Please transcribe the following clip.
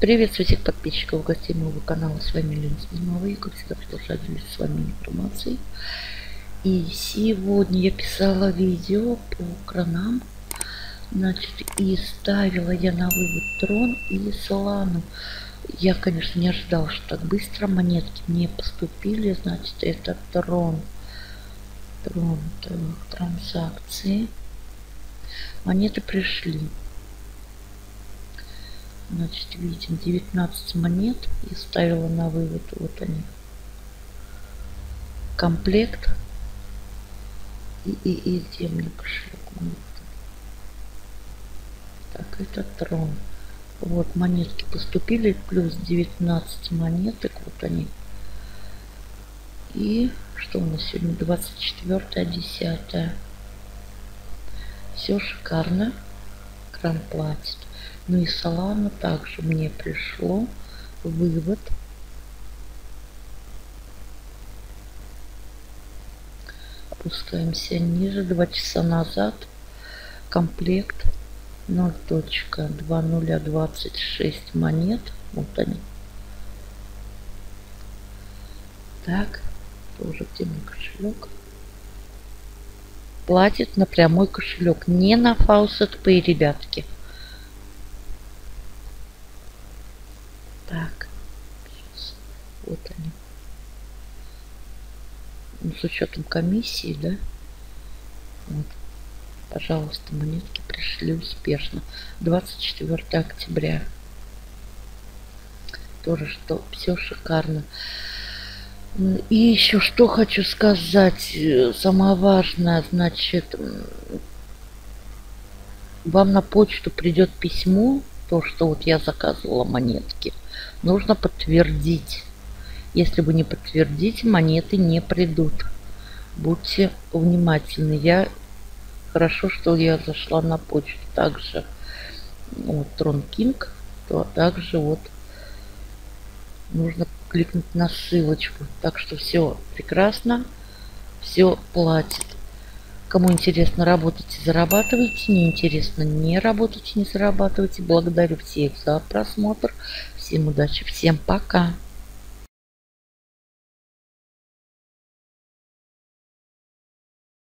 Приветствую всех подписчиков, гостей моего канала. С вами Лена Смирнова. И, как всегда, продолжаю делиться с вами информацией. И сегодня я писала видео по кранам. Значит, и ставила я на вывод трон или солану. Я, конечно, не ожидала, что так быстро монетки мне поступили. Значит, это трон, транзакции. Монеты пришли. Значит, видим 19 монет и ставила на вывод. Вот они. Комплект. И где мне кошелек? Так, это трон. Вот монетки поступили, плюс 19 монеток. Вот они. И что у нас сегодня? 24-10. Все шикарно. Кран платит. Ну и солана также мне пришло. Вывод. Опускаемся ниже. 2 часа назад. Комплект 0.2026 монет. Вот они. Так. Тоже где мой кошелек? Платит на прямой кошелек. Не на Faucet Pay, ребятки. Так. Сейчас. Вот они. Ну, с учетом комиссии, да? Вот. Пожалуйста, монетки пришли успешно. 24 октября. Тоже что все шикарно. И еще что хочу сказать. Самое важное, значит, вам на почту придет письмо, то, что вот я заказывала монетки. Нужно подтвердить. Если вы не подтвердите, монеты не придут. Будьте внимательны. Хорошо, что я зашла на почту. Также вот Трон Кинг, то также вот нужно кликнуть на ссылочку. Так что все прекрасно, все платит. Кому интересно, работайте, зарабатывайте. Не интересно, не работайте, не зарабатывайте. Благодарю всех за просмотр. Всем удачи, всем пока.